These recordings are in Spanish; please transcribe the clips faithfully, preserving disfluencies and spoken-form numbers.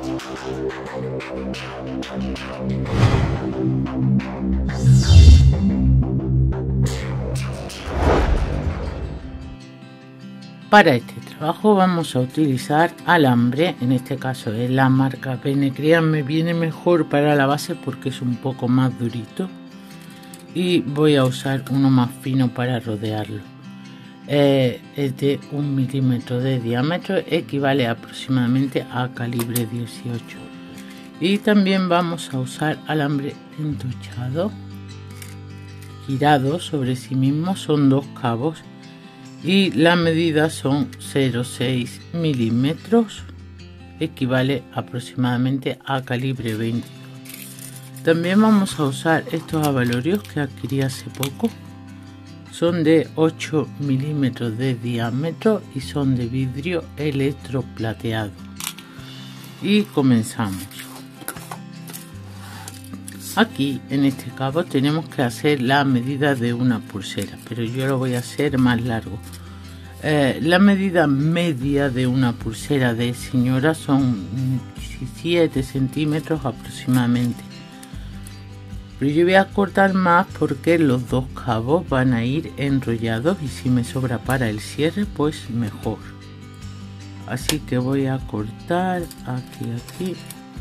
Para este trabajo vamos a utilizar alambre, en este caso es la marca Bene. Créanme, viene mejor para la base porque es un poco más durito, y voy a usar uno más fino para rodearlo. Eh, es de un milímetro de diámetro, equivale aproximadamente a calibre dieciocho, y también vamos a usar alambre entochado girado sobre sí mismo. Son dos cabos y la medida son cero coma seis milímetros, equivale aproximadamente a calibre veintidós. También vamos a usar estos abalorios que adquirí hace poco. Son de ocho milímetros de diámetro y son de vidrio electroplateado. Y comenzamos. Aquí en este cabo tenemos que hacer la medida de una pulsera, pero yo lo voy a hacer más largo. Eh, la medida media de una pulsera de señora son diecisiete centímetros aproximadamente, pero yo voy a cortar más porque los dos cabos van a ir enrollados y si me sobra para el cierre pues mejor. Así que voy a cortar aquí aquí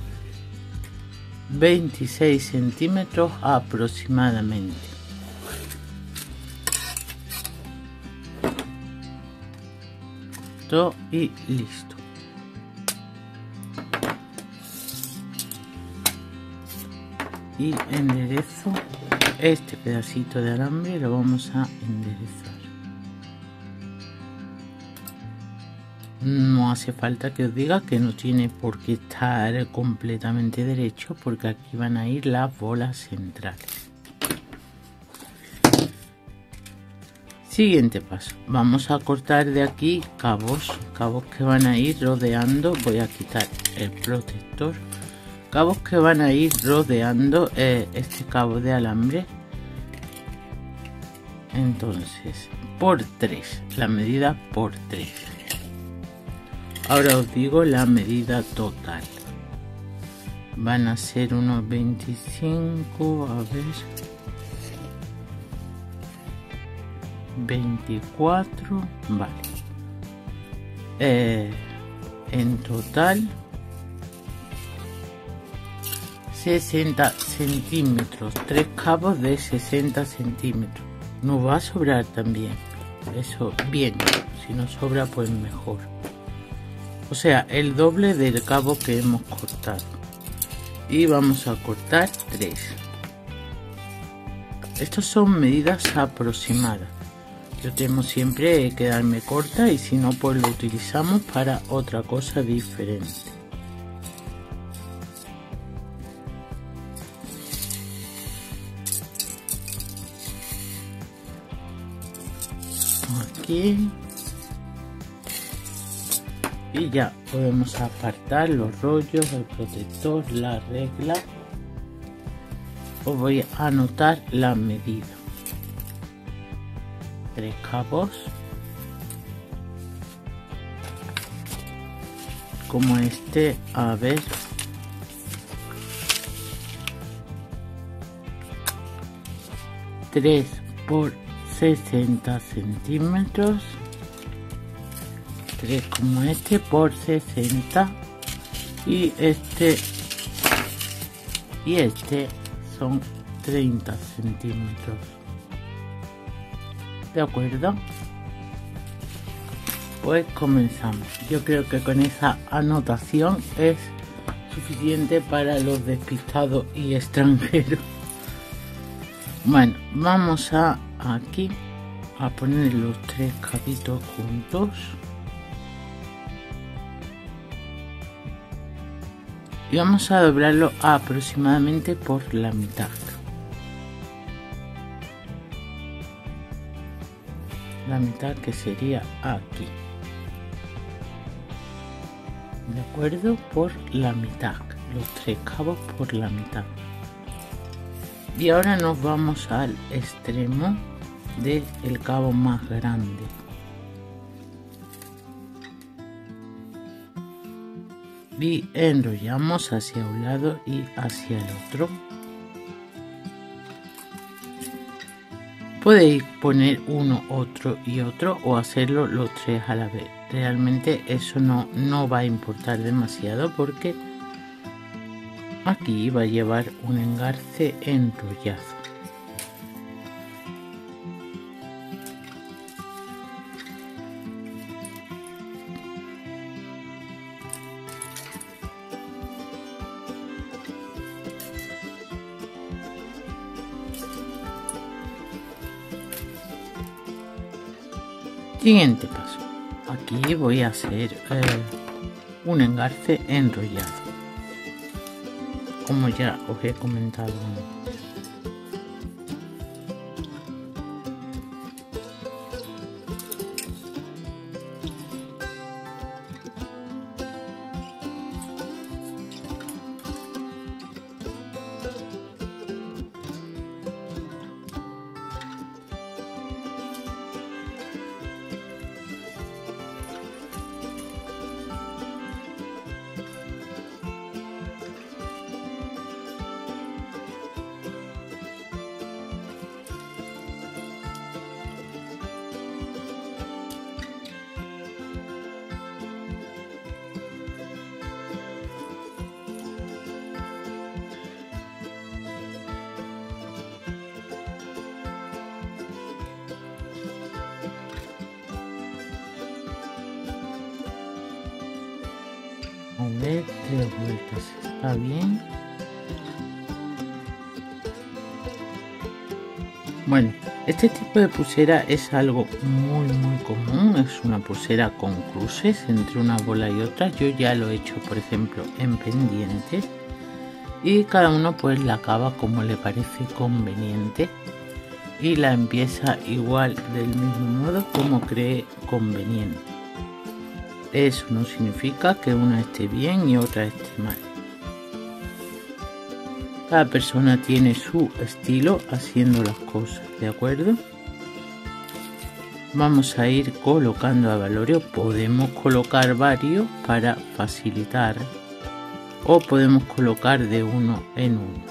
veintiséis centímetros aproximadamente. Todo y listo. Y enderezo este pedacito de alambre, lo vamos a enderezar. No hace falta que os diga que no tiene por qué estar completamente derecho, porque aquí van a ir las bolas centrales. Siguiente paso, vamos a cortar de aquí cabos, cabos que van a ir rodeando. Voy a quitar el protector. Cabos que van a ir rodeando eh, este cabo de alambre. Entonces, por tres, la medida por tres. Ahora os digo la medida total. Van a ser unos veinticinco, a ver, veinticuatro, vale. Eh, en total sesenta centímetros, tres cabos de sesenta centímetros. Nos va a sobrar también, eso bien, si nos sobra pues mejor. O sea, el doble del cabo que hemos cortado. Y vamos a cortar tres. Estas son medidas aproximadas. Yo temo siempre quedarme corta y si no pues lo utilizamos para otra cosa diferente. Aquí. Y ya podemos apartar los rollos, el protector, la regla. Os voy a anotar la medida. Tres cabos. Como este, a ver. tres por sesenta centímetros. tres como este por sesenta, y este y este son treinta centímetros. ¿De acuerdo? Pues comenzamos. Yo creo que con esa anotación es suficiente para los despistados y extranjeros. Bueno, vamos a aquí a poner los tres cabitos juntos. Y vamos a doblarlo aproximadamente por la mitad. La mitad que sería aquí. ¿De acuerdo? Por la mitad. Los tres cabos por la mitad. Y ahora nos vamos al extremo del cabo más grande. y enrollamos hacia un lado y hacia el otro. Podéis poner uno, otro y otro, o hacerlo los tres a la vez. Realmente eso no, no va a importar demasiado, porque aquí va a llevar un engarce enrollado. Siguiente paso. Aquí voy a hacer eh, un engarce enrollado, como ya os he comentado antes. A ver, tres vueltas, está bien. Bueno, este tipo de pulsera es algo muy muy común. Es una pulsera con cruces entre una bola y otra. Yo ya lo he hecho, por ejemplo, en pendientes, y cada uno pues la acaba como le parece conveniente y la empieza igual del mismo modo como cree conveniente. Eso no significa que una esté bien y otra esté mal. Cada persona tiene su estilo haciendo las cosas, ¿de acuerdo? Vamos a ir colocando avalorio. Podemos colocar varios para facilitar, o podemos colocar de uno en uno.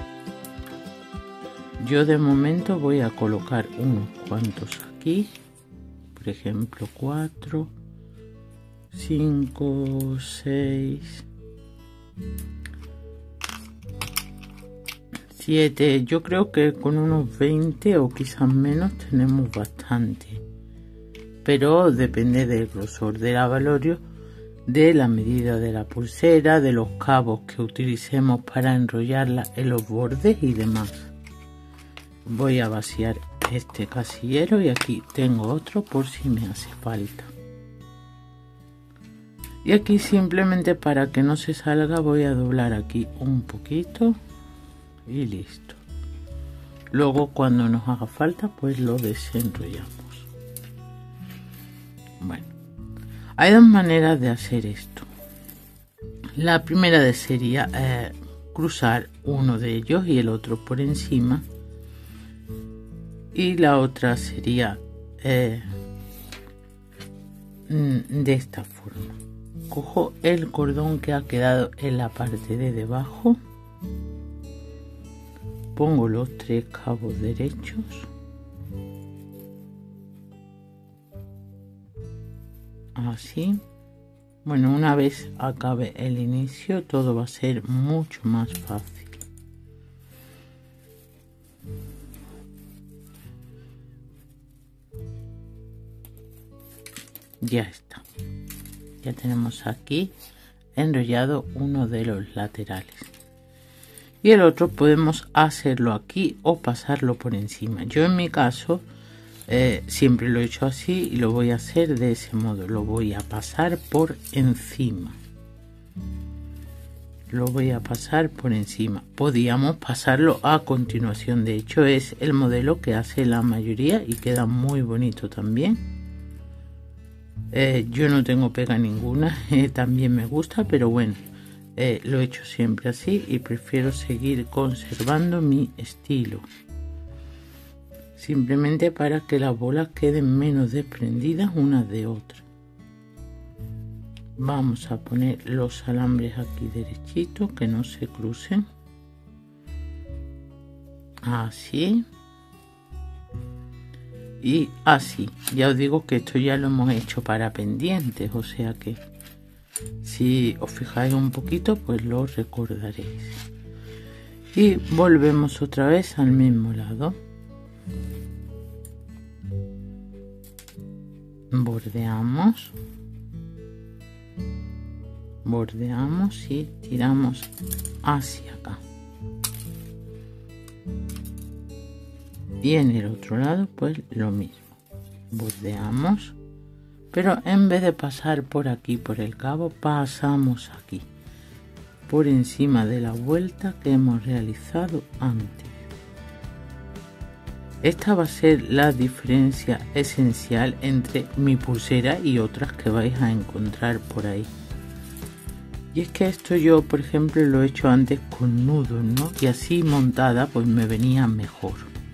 Yo de momento voy a colocar unos cuantos aquí, por ejemplo cuatro, cinco, seis, siete. Yo creo que con unos veinte o quizás menos tenemos bastante, pero depende del grosor del avalorio, de la medida de la pulsera, de los cabos que utilicemos para enrollarla en los bordes y demás. Voy a vaciar este casillero y aquí tengo otro por si me hace falta. Y aquí simplemente para que no se salga voy a doblar aquí un poquito y listo. Luego cuando nos haga falta pues lo desenrollamos. Bueno, hay dos maneras de hacer esto. La primera sería eh, cruzar uno de ellos y el otro por encima, y la otra sería eh, de esta forma. Cojo el cordón que ha quedado en la parte de debajo, pongo los tres cabos derechos, así. Bueno, una vez acabe el inicio todo va a ser mucho más fácil. Ya está. Ya tenemos aquí enrollado uno de los laterales, y el otro podemos hacerlo aquí o pasarlo por encima. Yo en mi caso eh, siempre lo he hecho así y lo voy a hacer de ese modo. Lo voy a pasar por encima. Lo voy a pasar por encima. Podíamos pasarlo a continuación. De hecho es el modelo que hace la mayoría y queda muy bonito también. Eh, yo no tengo pega ninguna, eh, también me gusta, pero bueno, eh, lo he hecho siempre así y prefiero seguir conservando mi estilo, simplemente para que las bolas queden menos desprendidas unas de otras. Vamos a poner los alambres aquí derechitos, que no se crucen. Así. Y así. Ya os digo que esto ya lo hemos hecho para pendientes, o sea que si os fijáis un poquito, pues lo recordaréis. Y volvemos otra vez al mismo lado. Bordeamos. Bordeamos y tiramos hacia acá. Y en el otro lado pues lo mismo. Bordeamos, pero en vez de pasar por aquí por el cabo, pasamos aquí por encima de la vuelta que hemos realizado antes. Esta va a ser la diferencia esencial entre mi pulsera y otras que vais a encontrar por ahí. Y es que esto yo, por ejemplo, lo he hecho antes con nudos, ¿no? Y así montada pues me venía mejor.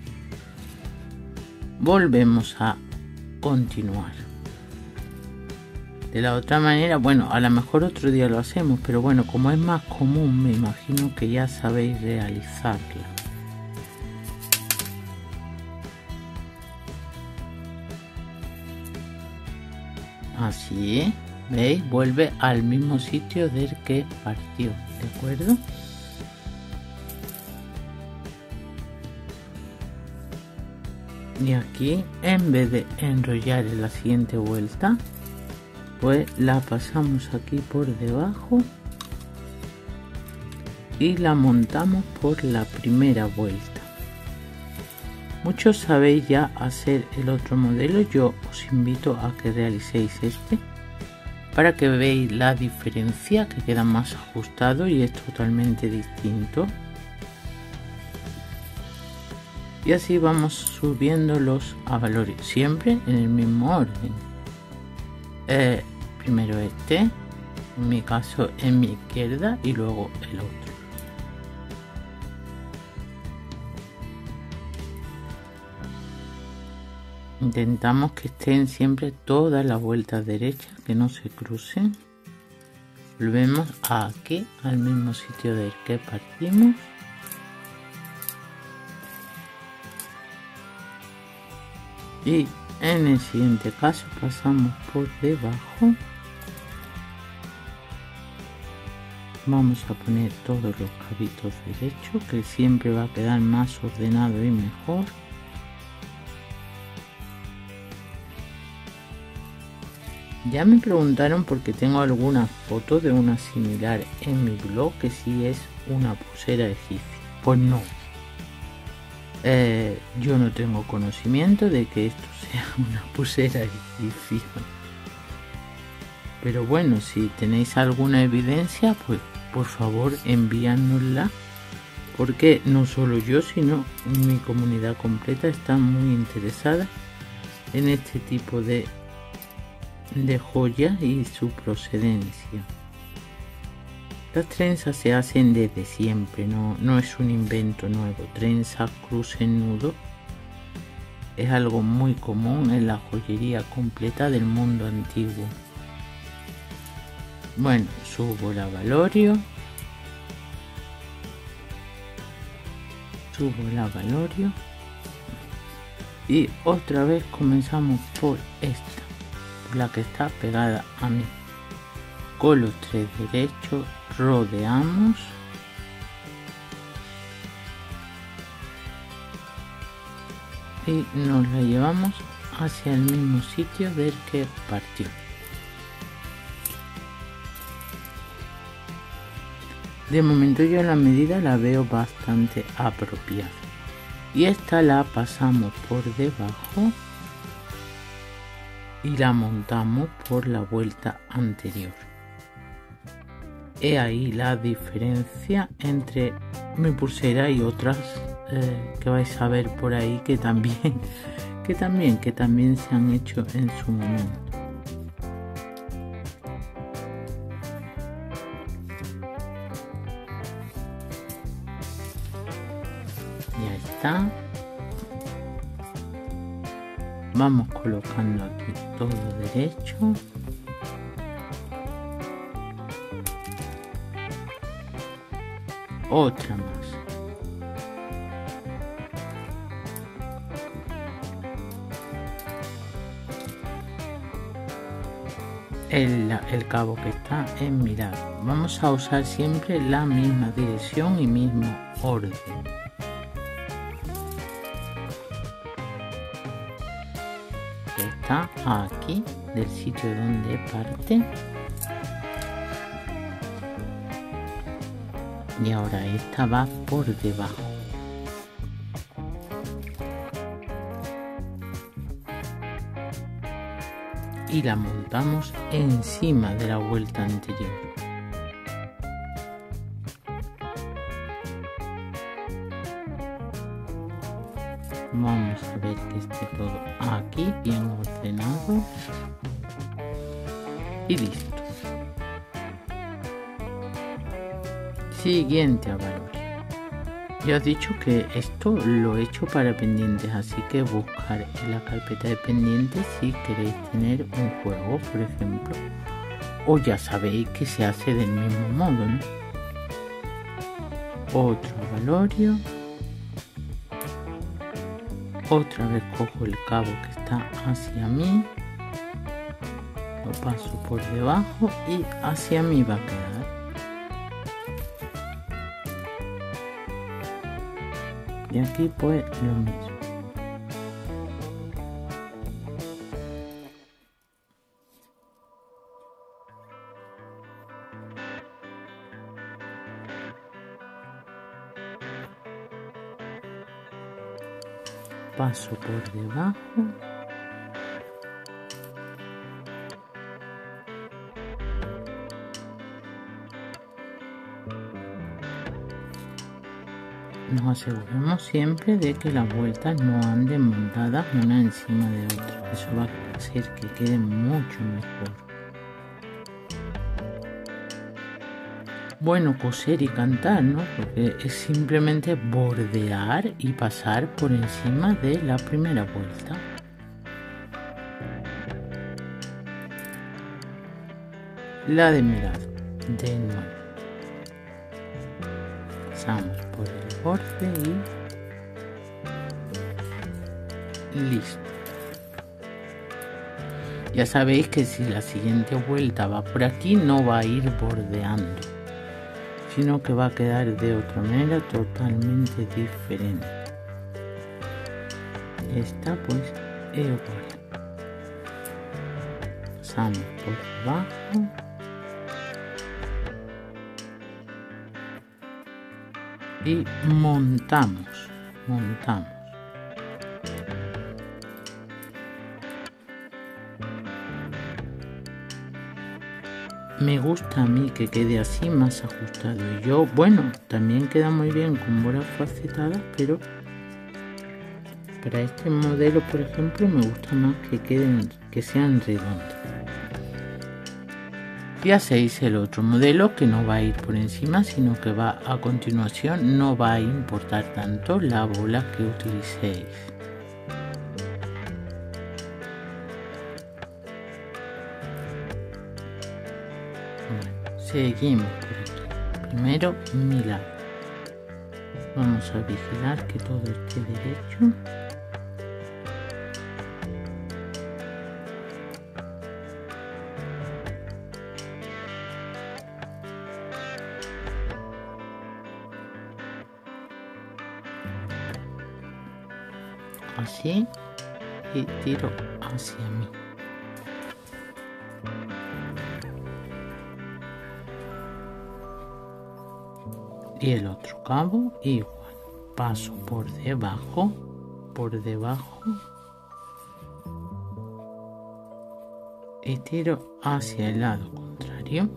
Volvemos a continuar. De la otra manera, bueno, a lo mejor otro día lo hacemos, pero bueno, como es más común, me imagino que ya sabéis realizarla. Así, ¿eh? ¿Veis? Vuelve al mismo sitio del que partió, ¿de acuerdo? Y aquí, en vez de enrollar en la siguiente vuelta, pues la pasamos aquí por debajo y la montamos por la primera vuelta. Muchos sabéis ya hacer el otro modelo, yo os invito a que realicéis este para que veáis la diferencia, que queda más ajustado y es totalmente distinto. Y así vamos subiendo los valores, siempre en el mismo orden. Eh, primero este, en mi caso en mi izquierda, y luego el otro. Intentamos que estén siempre todas las vueltas derechas, que no se crucen. Volvemos aquí al mismo sitio del que partimos. Y en el siguiente caso pasamos por debajo. Vamos a poner todos los cabitos derechos, que siempre va a quedar más ordenado y mejor. Ya me preguntaron porque tengo algunas fotos de una similar en mi blog, que si es una pulsera egipcia. Pues no. Eh, yo no tengo conocimiento de que esto sea una pulsera egipcia. Pero bueno, si tenéis alguna evidencia, pues por favor envíanosla, porque no solo yo, sino mi comunidad completa está muy interesada en este tipo de de joyas y su procedencia. Las trenzas se hacen desde siempre, no, no es un invento nuevo. Trenzas, cruces, nudos es algo muy común en la joyería completa del mundo antiguo. Bueno, subo la valorio, subo la valorio y otra vez comenzamos por esta, la que está pegada a mí. Con los tres derechos rodeamos y nos la llevamos hacia el mismo sitio del que partió. De momento yo la medida la veo bastante apropiada y esta la pasamos por debajo y la montamos por la vuelta anterior. He ahí la diferencia entre mi pulsera y otras eh, que vais a ver por ahí que también, que también, que también se han hecho en su momento. Ya está. Vamos colocando aquí todo derecho. otra más. El, el cabo que está en mirado. Vamos a usar siempre la misma dirección y mismo orden. Está aquí del sitio donde parte. Y ahora esta va por debajo. Y la montamos encima de la vuelta anterior. Vamos a ver que esté todo aquí bien ordenado y listo. Siguiente avalorio. Ya os he dicho que esto lo he hecho para pendientes, así que buscar en la carpeta de pendientes si queréis tener un juego, por ejemplo, o ya sabéis que se hace del mismo modo, ¿no? Otro avalorio. Otra vez cojo el cabo que está hacia mí, lo paso por debajo y hacia mí va a quedar. Y aquí pues lo mismo. Paso por debajo. Nos aseguramos siempre de que las vueltas no anden montadas una encima de otra. Eso va a hacer que quede mucho mejor. Bueno, coser y cantar, ¿no? Porque es simplemente bordear y pasar por encima de la primera vuelta. La de mirado, de nuevo. Pasamos por el borde y listo. Ya sabéis que si la siguiente vuelta va por aquí, no va a ir bordeando, sino que va a quedar de otra manera totalmente diferente. Esta pues es igual. Pasamos por debajo. Y montamos, montamos. Me gusta a mí que quede así más ajustado. Y yo, bueno, también queda muy bien con bolas facetadas, pero para este modelo, por ejemplo, me gusta más que queden, que sean redondas. Y hacéis el otro modelo que no va a ir por encima, sino que va a continuación. No va a importar tanto la bola que utilicéis. Bueno, seguimos por aquí. Primero mi lado. Vamos a vigilar que todo esté derecho. Así, y tiro hacia mí. Y el otro cabo igual. Paso por debajo, por debajo. Y tiro hacia el lado contrario.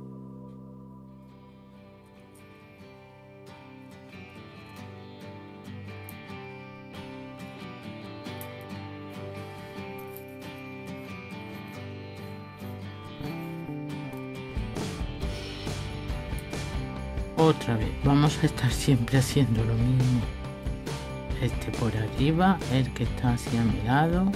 Otra vez, vamos a estar siempre haciendo lo mismo. Este por arriba, el que está hacia mi lado.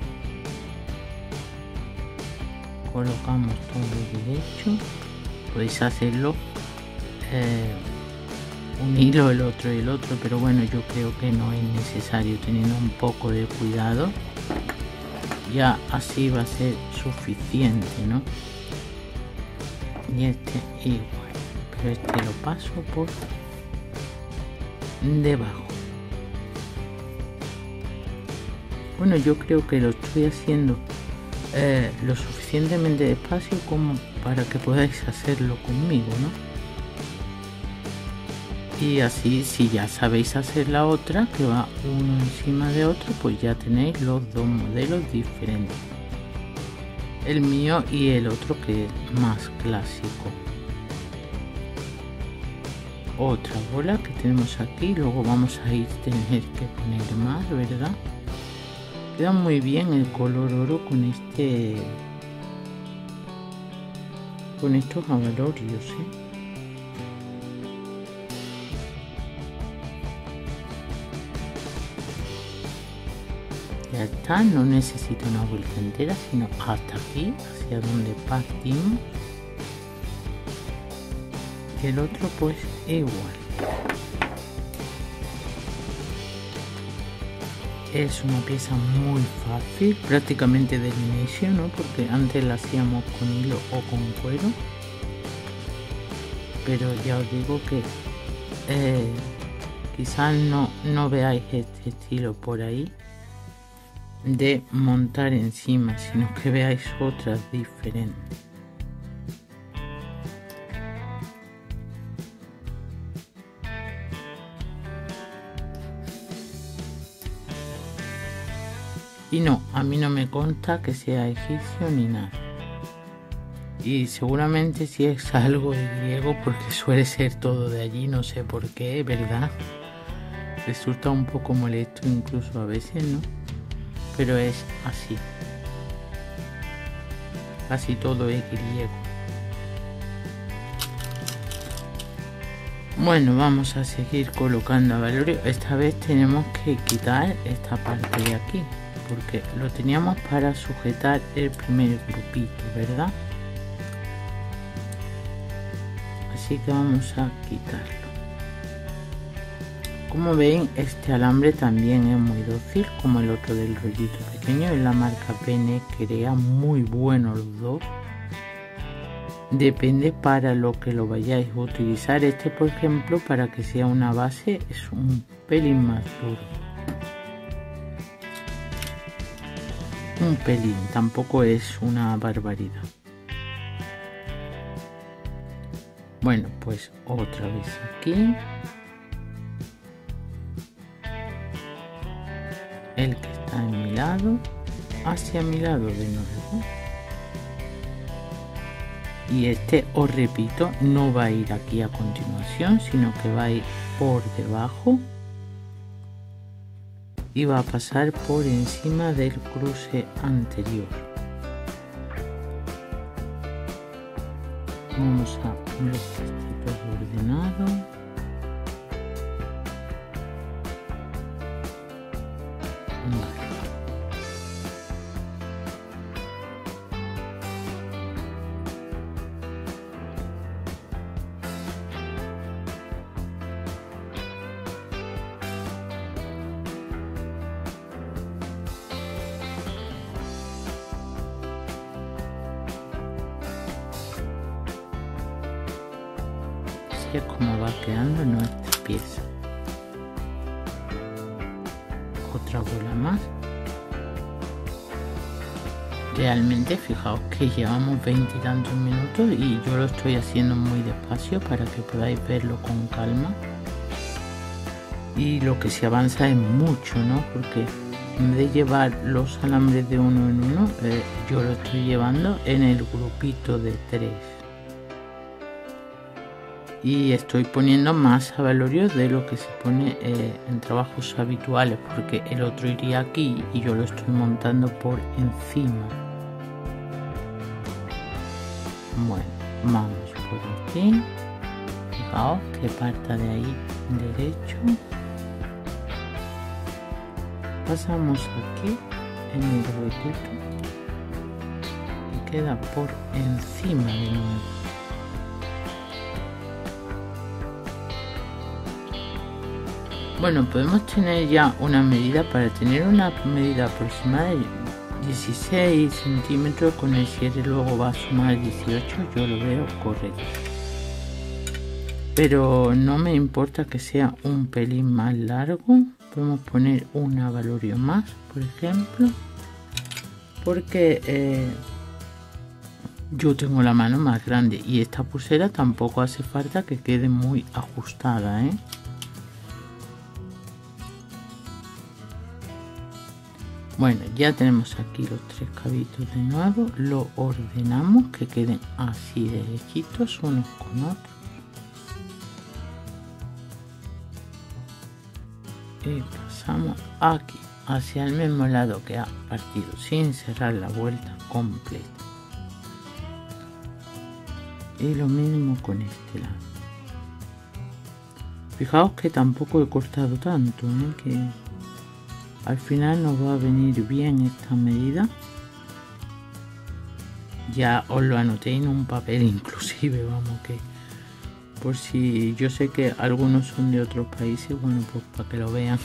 Colocamos todo derecho. Podéis hacerlo eh, un hilo el otro y el otro, pero bueno, yo creo que no es necesario, teniendo un poco de cuidado ya así va a ser suficiente, ¿no? Y este igual, pero este lo paso por debajo. Bueno, yo creo que lo estoy haciendo eh, lo suficientemente despacio como para que podáis hacerlo conmigo, ¿no? Y así, si ya sabéis hacer la otra, que va uno encima de otro, pues ya tenéis los dos modelos diferentes. El mío y el otro, que es más clásico. Otra bola que tenemos aquí, luego vamos a ir tener que poner más, ¿verdad? Queda muy bien el color oro con este, con estos abalorios, ¿eh? Ya está, no necesita una vuelta entera, sino hasta aquí, hacia donde partimos. Y el otro pues igual. Es una pieza muy fácil, prácticamente del inicio, ¿no? Porque antes la hacíamos con hilo o con cuero. Pero ya os digo que eh, quizás no, no veáis este estilo por ahí de montar encima, sino que veáis otras diferentes. Y no, a mí no me consta que sea egipcio ni nada. Y seguramente si es algo de griego, porque suele ser todo de allí, no sé por qué, ¿verdad? Resulta un poco molesto incluso a veces, ¿no? Pero es así. Casi todo es griego. Bueno, vamos a seguir colocando abalorios. Esta vez tenemos que quitar esta parte de aquí, porque lo teníamos para sujetar el primer grupito, ¿verdad? Así que vamos a quitarlo. Como ven, este alambre también es muy dócil, como el otro del rollito pequeño. Es la marca Pene Crea, muy buenos los dos. Depende para lo que lo vayáis a utilizar. Este, por ejemplo, para que sea una base, es un pelín más duro. Un pelín, tampoco es una barbaridad. Bueno, pues otra vez aquí. El que está en mi lado, hacia mi lado de nuevo. Y este, os repito, no va a ir aquí a continuación, sino que va a ir por debajo y va a pasar por encima del cruce anterior. Vamos a los castitos ordenados. Vale. Así es como va quedando nuestra pieza. Otra bola más. Realmente fijaos que llevamos veinte y tantos minutos y yo lo estoy haciendo muy despacio para que podáis verlo con calma. Y lo que se avanza es mucho, ¿no? Porque en vez de llevar los alambres de uno en uno, eh, yo lo estoy llevando en el grupito de tres. Y estoy poniendo más abalorios de lo que se pone eh, en trabajos habituales, porque el otro iría aquí y yo lo estoy montando por encima. Bueno, vamos por aquí. Fijaos que parta de ahí derecho. Pasamos aquí en el huequito y queda por encima de nuevo. Bueno, podemos tener ya una medida. Para tener una medida aproximada de dieciséis centímetros, con el cierre luego va a sumar dieciocho, yo lo veo correcto. Pero no me importa que sea un pelín más largo. Podemos poner una valorio más, por ejemplo, porque eh, yo tengo la mano más grande y esta pulsera tampoco hace falta que quede muy ajustada, ¿eh? Bueno, ya tenemos aquí los tres cabitos de nuevo. Lo ordenamos que queden así derechitos unos con otros. Y pasamos aquí hacia el mismo lado que ha partido, sin cerrar la vuelta completa. Y lo mismo con este lado. Fijaos que tampoco he cortado tanto, ¿eh? Que al final nos va a venir bien esta medida. Ya os lo anoté en un papel inclusive, vamos, que por si yo sé que algunos son de otros países, bueno, pues para que lo vean.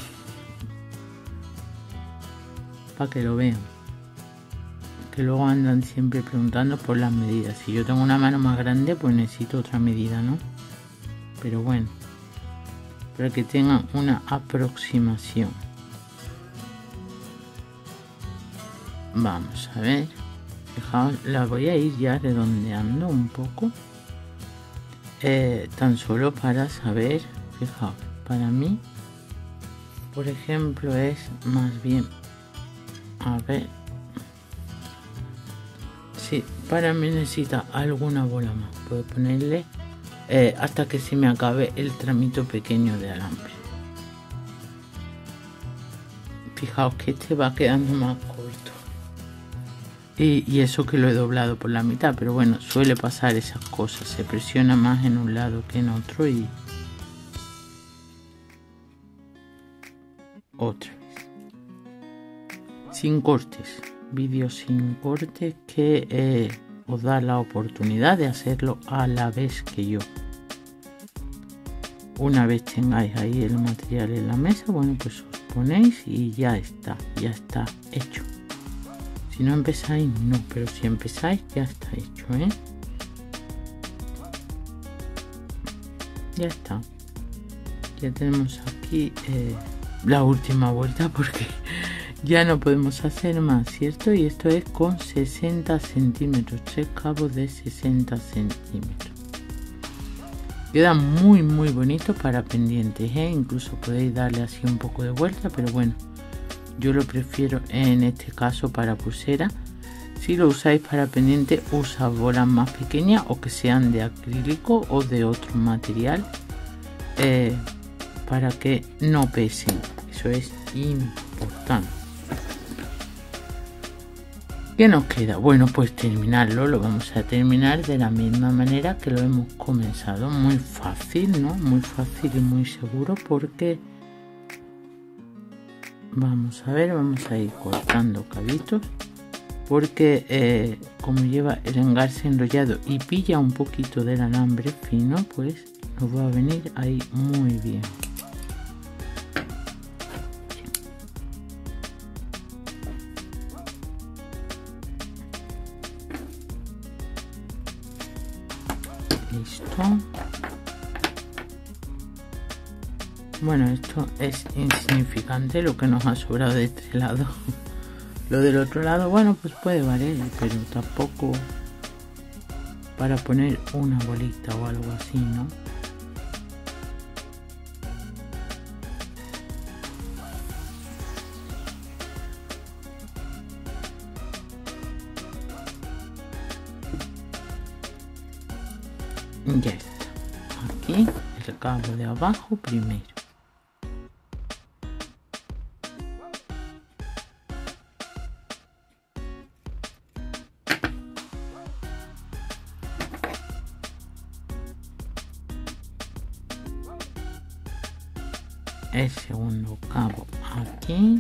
Para que lo vean. Que luego andan siempre preguntando por las medidas. Si yo tengo una mano más grande, pues necesito otra medida, ¿no? Pero bueno, para que tengan una aproximación. Vamos a ver. Fijaos, la voy a ir ya redondeando un poco. Eh, tan solo para saber, fijaos, para mí, por ejemplo, es más bien, a ver, si para mí necesita alguna bola más, puedo ponerle eh, hasta que se me acabe el tramito pequeño de alambre. Fijaos que este va quedando más corto. Y, y eso que lo he doblado por la mitad, pero bueno, suele pasar esas cosas, se presiona más en un lado que en otro y otra vez. Sin cortes, vídeos sin cortes que eh, os da la oportunidad de hacerlo a la vez que yo. Una vez tengáis ahí el material en la mesa, bueno, pues os ponéis y ya está, ya está hecho. Si no empezáis, no, pero si empezáis ya está hecho, ¿eh? Ya está. Ya tenemos aquí eh, la última vuelta porque ya no podemos hacer más, ¿cierto? Y esto es con sesenta centímetros, tres cabos de sesenta centímetros. Queda muy muy bonito para pendientes, ¿eh? Incluso podéis darle así un poco de vuelta, pero bueno. Yo lo prefiero en este caso para pulsera. Si lo usáis para pendiente, usa bolas más pequeñas o que sean de acrílico o de otro material eh, para que no pesen. Eso es importante. ¿Qué nos queda? Bueno, pues terminarlo. Lo vamos a terminar de la misma manera que lo hemos comenzado. Muy fácil, ¿no? Muy fácil y muy seguro porque... Vamos a ver, vamos a ir cortando cabitos porque eh, como lleva el engarce enrollado y pilla un poquito del alambre fino, pues nos va a venir ahí muy bien. Listo. Bueno, esto es insignificante lo que nos ha sobrado de este lado. Lo del otro lado, bueno, pues puede valer, pero tampoco para poner una bolita o algo así, ¿no? Ya está. Aquí el cabo de abajo primero. El segundo cabo aquí.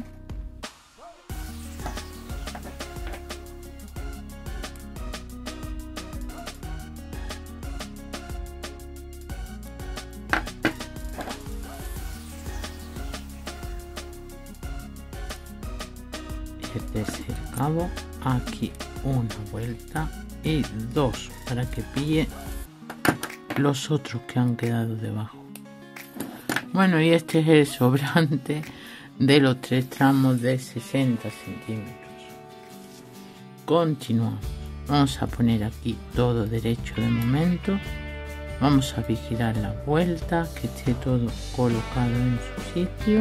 hacer desde el cabo aquí una vuelta y dos para que pille los otros que han quedado debajo. Bueno, y este es el sobrante de los tres tramos de sesenta centímetros. Continuamos. Vamos a poner aquí todo derecho de momento. Vamos a vigilar la vuelta, que esté todo colocado en su sitio.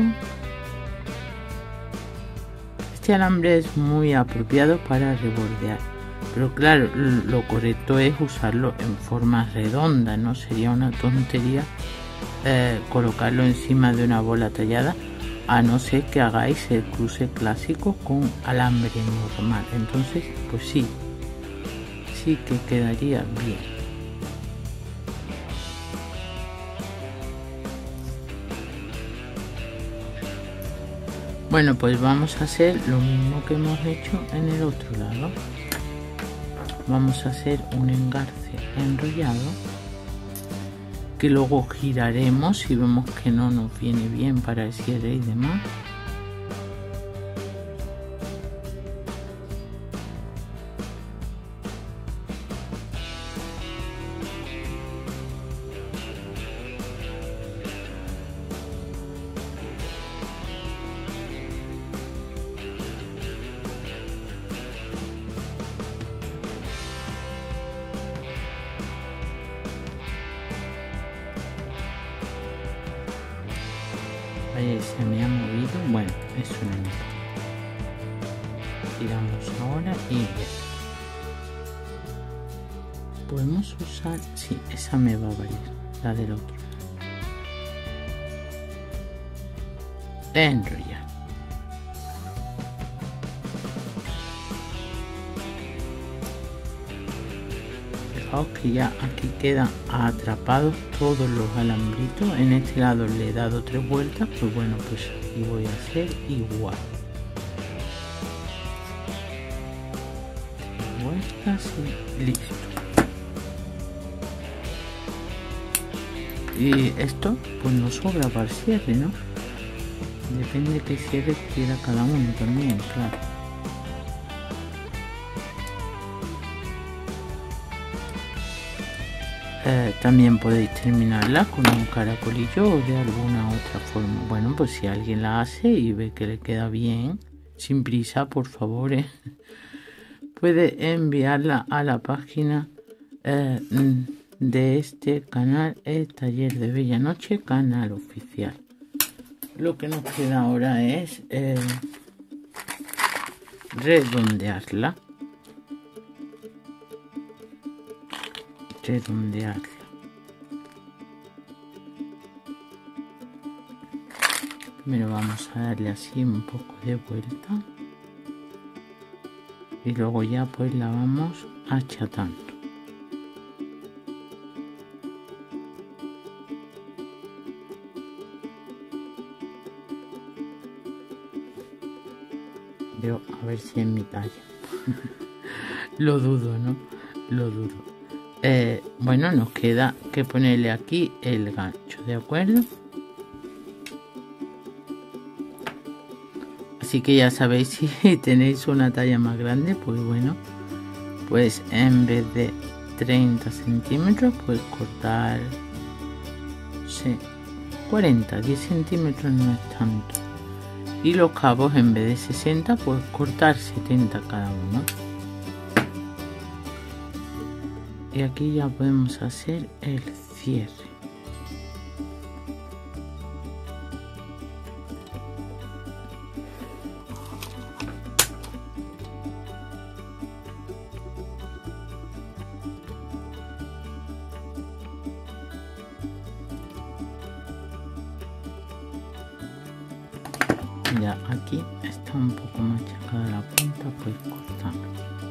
Este alambre es muy apropiado para rebordear, pero claro, lo correcto es usarlo en forma redonda. No sería una tontería eh, colocarlo encima de una bola tallada, a no ser que hagáis el cruce clásico con alambre normal. Entonces pues sí, sí que quedaría bien. Bueno, pues vamos a hacer lo mismo que hemos hecho en el otro lado. Vamos a hacer un engarce enrollado que luego giraremos si vemos que no nos viene bien para el cierre y demás. Ahí se me ha movido. Bueno, eso no importa. Tiramos ahora y ya. Podemos usar, sí, esa me va a valer, la del otro. Enrollar. Fijaos que ya aquí quedan atrapados todos los alambritos. En este lado le he dado tres vueltas, pues bueno, pues aquí voy a hacer igual. Tres vueltas y listo. Y esto pues nos sobra para el cierre, ¿no? Depende de qué cierre quiera cada uno también, claro. Eh, también podéis terminarla con un caracolillo o de alguna otra forma. Bueno, pues si alguien la hace y ve que le queda bien, sin prisa, por favor, eh, puede enviarla a la página eh, de este canal, el Taller de Bella Noche, canal oficial. Lo que nos queda ahora es eh, redondearla. redondearla. Primero vamos a darle así un poco de vuelta y luego ya pues la vamos achatando. Veo a ver si es mi talla. Lo dudo, ¿no? Lo dudo. Eh, bueno, nos queda que ponerle aquí el gancho, ¿de acuerdo? Así que ya sabéis, si tenéis una talla más grande, pues bueno, pues en vez de treinta centímetros, pues cortar, sí, cuarenta, diez centímetros no es tanto. Y los cabos en vez de sesenta, pues cortar setenta cada uno. Y aquí ya podemos hacer el cierre. Ya aquí está un poco machacada la punta, pues cortamos.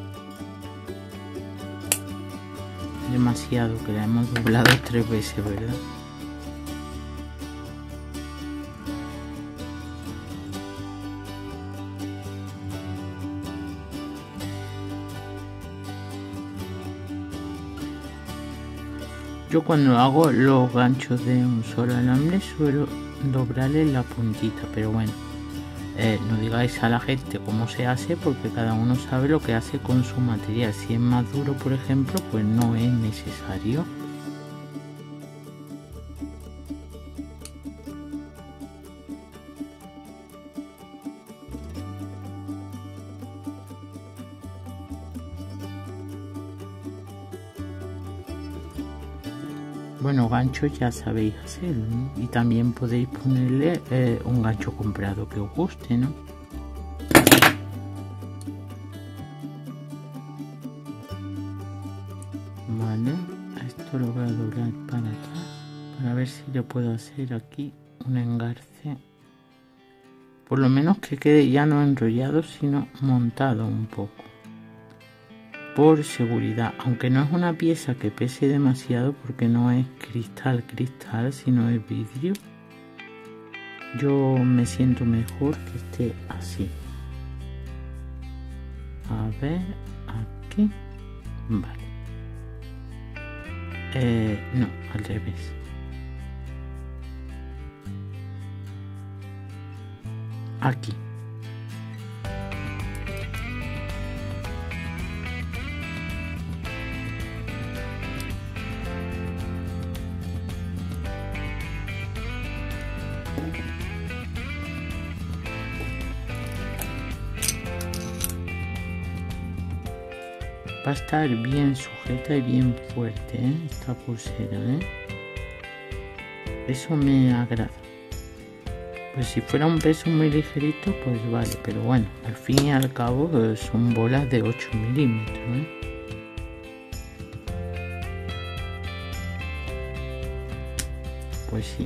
Demasiado, que la hemos doblado tres veces, ¿verdad? Yo cuando hago los ganchos de un solo alambre suelo doblarle la puntita, pero bueno, Eh, no digáis a la gente cómo se hace, porque cada uno sabe lo que hace con su material. Si es más duro, por ejemplo, pues no es necesario. Bueno, ganchos ya sabéis hacerlo, ¿no? Y también podéis ponerle eh, un gancho comprado que os guste, ¿no? Vale, esto lo voy a doblar para atrás para ver si le puedo hacer aquí un engarce, por lo menos que quede ya no enrollado sino montado un poco, por seguridad, aunque no es una pieza que pese demasiado porque no es cristal cristal sino es vidrio. Yo me siento mejor que esté así. A ver, aquí, vale. Eh, no, al revés. Aquí. Va a estar bien sujeta y bien fuerte, ¿eh? Esta pulsera, ¿eh? Eso me agrada. Pues si fuera un peso muy ligerito, pues vale, pero bueno, al fin y al cabo son bolas de ocho milímetros, ¿eh? Pues sí,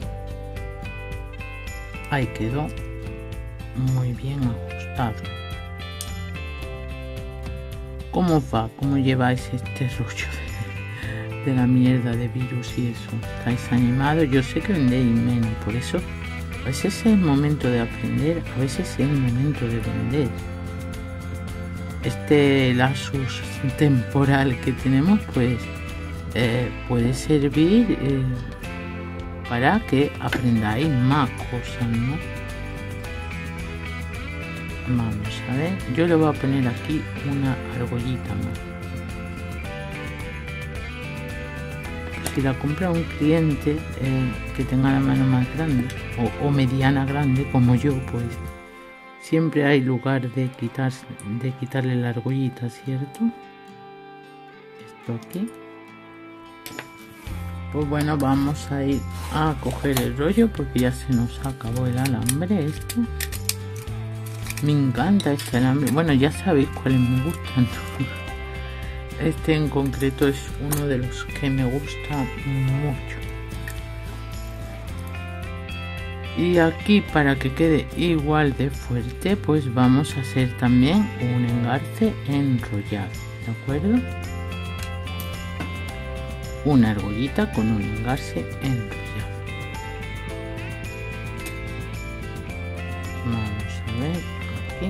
ahí quedó muy bien ajustado. ¿Cómo va? ¿Cómo lleváis este rollo de, de la mierda de virus y eso? ¿Estáis animados? Yo sé que vendéis menos, por eso a veces es el momento de aprender, a veces es el momento de vender. Este lapsus temporal que tenemos, pues eh, puede servir eh, para que aprendáis más cosas, ¿no? Vamos a ver, yo le voy a poner aquí una argollita más. Si la compra un cliente eh, que tenga la mano más grande o, o mediana grande como yo, pues siempre hay lugar de, quitar, de quitarle la argollita, ¿cierto? Esto aquí. Pues bueno, vamos a ir a coger el rollo porque ya se nos acabó el alambre este. Me encanta este alambre. Bueno, ya sabéis cuáles me gustan, ¿no? Este en concreto es uno de los que me gusta mucho. Y aquí, para que quede igual de fuerte, pues vamos a hacer también un engarce enrollado, ¿de acuerdo? Una argollita con un engarce enrollado. Vamos a ver aquí.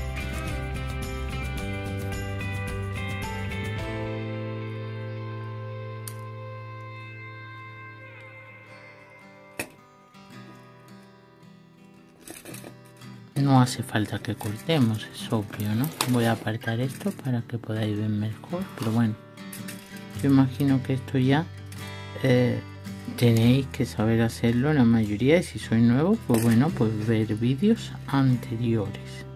No hace falta que cortemos, es obvio, ¿no? Voy a apartar esto para que podáis ver mejor, pero bueno, yo imagino que esto ya eh, tenéis que saber hacerlo la mayoría, y si sois nuevos, pues bueno, pues ver vídeos anteriores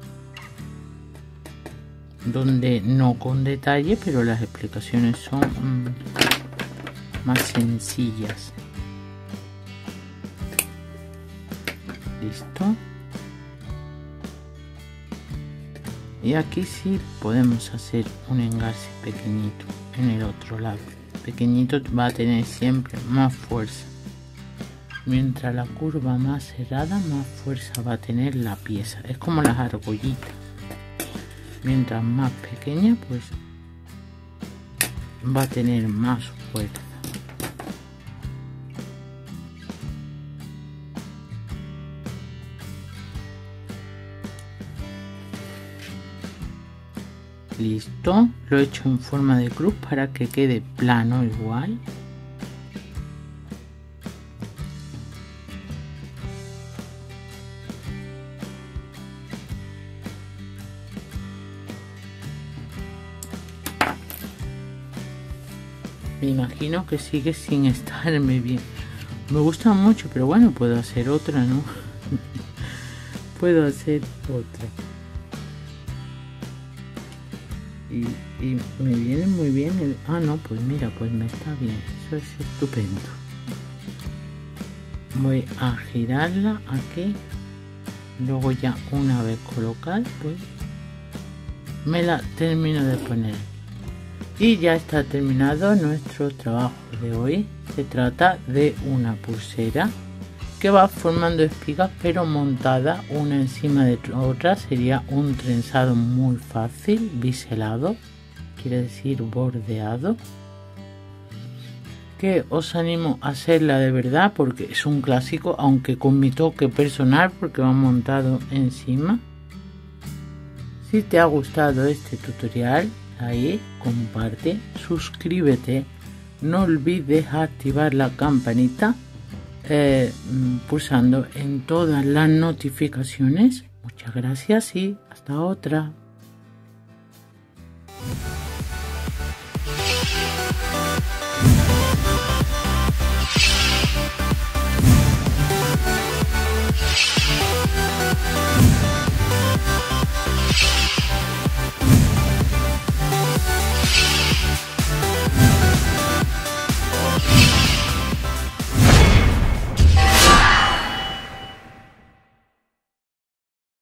donde no con detalle, pero las explicaciones son mmm, más sencillas. Listo. Y aquí sí podemos hacer un engarce pequeñito en el otro lado. Pequeñito va a tener siempre más fuerza. Mientras la curva más cerrada, más fuerza va a tener la pieza. Es como las argollitas. Mientras más pequeña, pues va a tener más fuerza. Listo, lo he hecho en forma de cruz para que quede plano igual. Me imagino que sigue sin estarme bien. Me gusta mucho, pero bueno, puedo hacer otra, ¿no? Puedo hacer otra. Y, y me viene muy bien el... Ah, no, pues mira, pues me está bien. Eso es estupendo. Voy a girarla aquí. Luego ya una vez colocada, pues me la termino de poner. Y ya está terminado nuestro trabajo de hoy. Se trata de una pulsera que va formando espigas pero montada una encima de otra. Sería un trenzado muy fácil, biselado, quiere decir bordeado, que os animo a hacerla de verdad porque es un clásico, aunque con mi toque personal porque va montado encima. Si te ha gustado este tutorial, ahí comparte, suscríbete, no olvides activar la campanita eh, pulsando en todas las notificaciones. Muchas gracias y hasta otra.